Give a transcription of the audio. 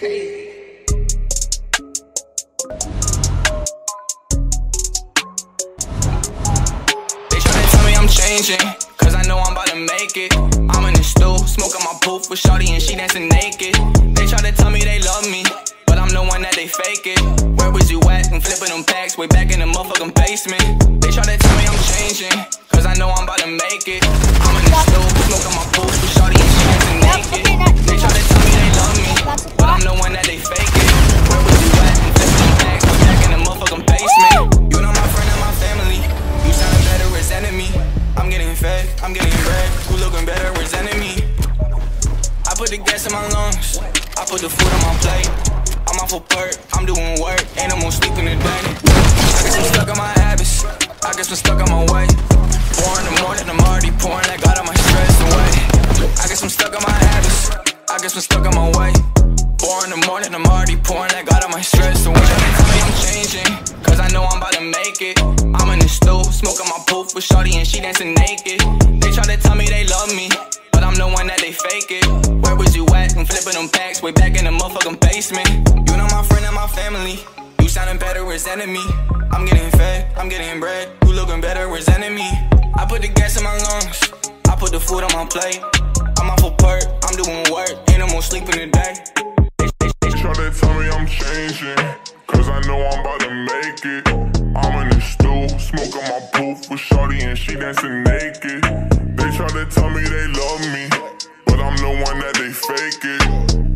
crazy. They tryna tell me I'm changing, cause I know I'm about to make it. I'm in the stool, smoking my poof with shawty and she dancing naked. They tryna tell me they love me, but I'm the one that they fake it. Where was you at when flipping them packs way back in the motherfucking basement? They tryna tell me I'm changing, cause I know I'm about to make it. I'm in the stool, smoking my poof with shawty and she dancing naked. They tryna tell me they love me, but I'm the one that they fake it. Where was you at when flipping them packs way back in the motherfucking basement? You know my friend and my family, you sounding better resenting me. I'm getting fed, I'm getting bread, who looking better resenting me? I put the gas in my lungs, I put the food on my plate. I'm off a perk, I'm doing work, ain't no more sleeping today. I guess I'm stuck in my habits, I guess I'm stuck on my way. 4 in the morning, I'm already pouring like God, all my stress away. I guess I'm stuck on my habits, I guess I'm stuck on my way. 4 in the morning, I'm already pouring like God, all my stress away. They tell me I'm changing, cause I know I'm about to make it. I'm in the stool, smoking my poof with shawty and she dancing naked. They try to tell me they love me, but I'm the one that they fake it. Where was you at when flipping them packs way back in the motherfucking basement? You know my friend and my family, you sounding better resenting me. I'm getting fed, I'm getting bread, you looking better resenting me. I put the gas in my lungs, I put the food on my plate. I'm off a perk, I'm doing work, ain't no more sleeping today. They try to tell me I'm changing, cause I know I'm about to make it. I'm in the stool, smoking my poof with shawty and she dancing naked. They try to tell me they love me, but I'm the one that they fake it.